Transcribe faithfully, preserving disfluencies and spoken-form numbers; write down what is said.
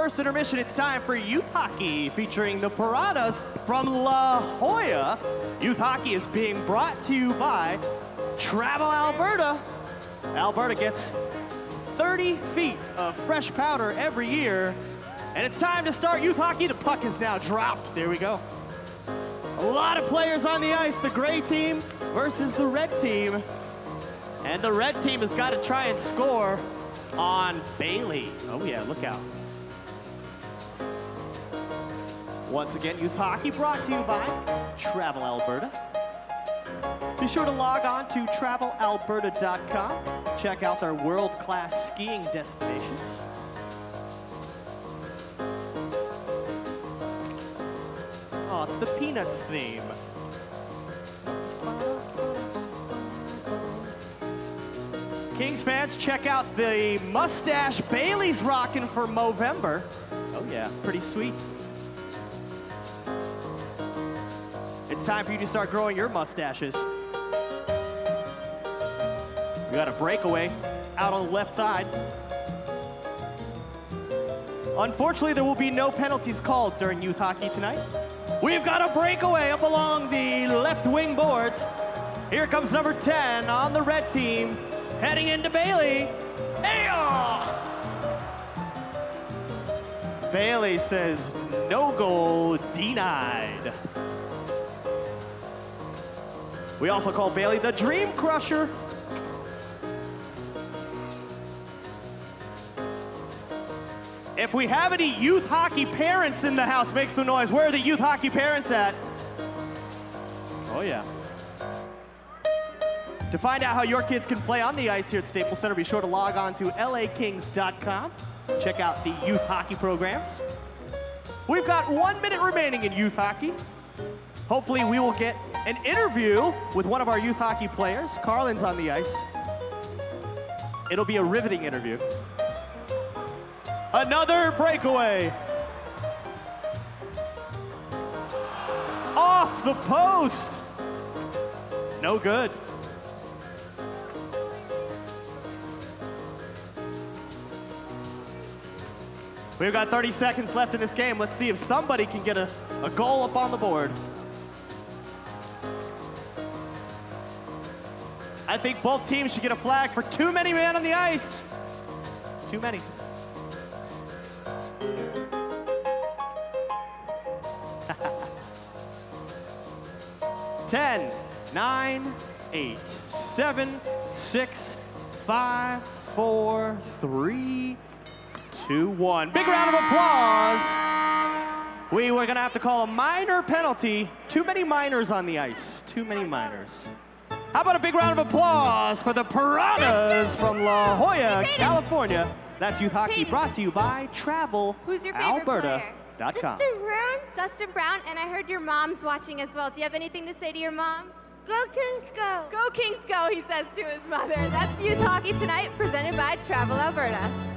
first intermission, it's time for youth hockey featuring the Piranhas from La Jolla. Youth hockey is being brought to you by Travel Alberta. Alberta gets thirty feet of fresh powder every year. And it's time to start youth hockey. The puck is now dropped. There we go. A lot of players on the ice. The gray team versus the red team. And the red team has got to try and score on Bailey. Oh yeah, look out. Once again, youth hockey brought to you by Travel Alberta. Be sure to log on to travel alberta dot com. Check out their world-class skiing destinations. Oh, it's the Peanuts theme. Kings fans, check out the mustache Bailey's rocking for Movember. Oh yeah, pretty sweet. It's time for you to start growing your mustaches. We got a breakaway out on the left side. Unfortunately, there will be no penalties called during youth hockey tonight. We've got a breakaway up along the left wing boards. Here comes number ten on the red team, heading into Bailey. Ayo! Bailey says, no goal, denied. We also call Bailey the Dream Crusher. If we have any youth hockey parents in the house, make some noise. Where are the youth hockey parents at? Oh yeah. To find out how your kids can play on the ice here at Staples Center, be sure to log on to L A Kings dot com. Check out the youth hockey programs. We've got one minute remaining in youth hockey. Hopefully we will get an interview with one of our youth hockey players. Carlin's on the ice. It'll be a riveting interview. Another breakaway. Off the post. No good. We've got thirty seconds left in this game. Let's see if somebody can get a, a goal up on the board. I think both teams should get a flag for too many men on the ice. Too many. ten, nine, eight, seven, six, five, four, three, two, one. Big round of applause. We were gonna have to call a minor penalty. Too many minors on the ice. Too many minors. How about a big round of applause for the Piranhas from La Jolla, California. That's youth hockey brought to you by Travel Who's your favorite Alberta player? dot com. Dustin Brown. Dustin Brown, and I heard your mom's watching as well. Do you have anything to say to your mom? Go Kings, go! Go Kings, go, he says to his mother. That's youth hockey tonight, presented by Travel Alberta.